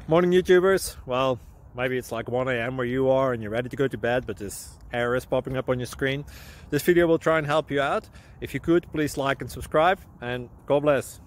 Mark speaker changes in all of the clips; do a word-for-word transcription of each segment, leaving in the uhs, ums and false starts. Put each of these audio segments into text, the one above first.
Speaker 1: Morning YouTubers. Well, maybe it's like one A M where you are and you're ready to go to bed, but this error is popping up on your screen. This video will try and help you out. If you could, please like and subscribe, and God bless.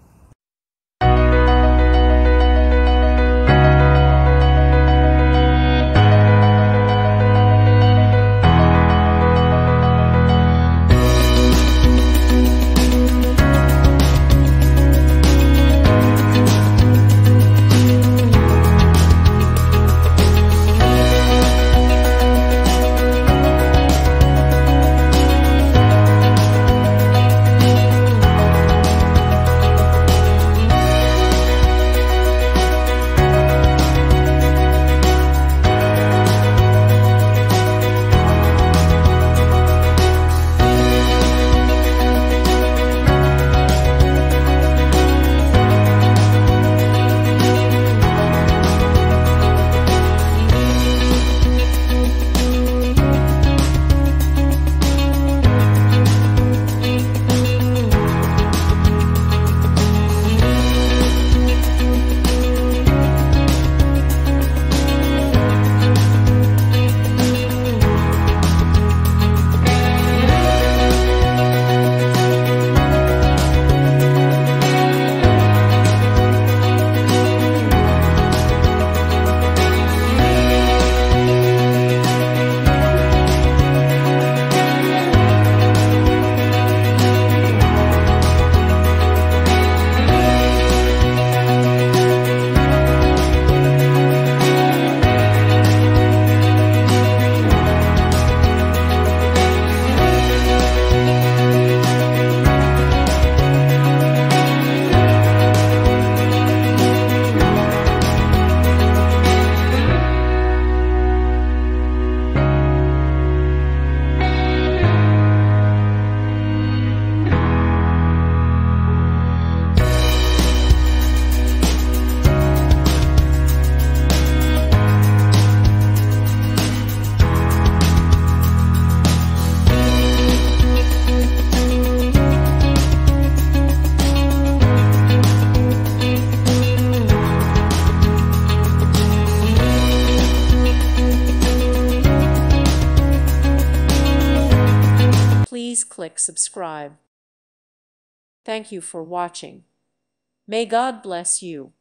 Speaker 2: Please click subscribe. Thank you for watching. May God bless you.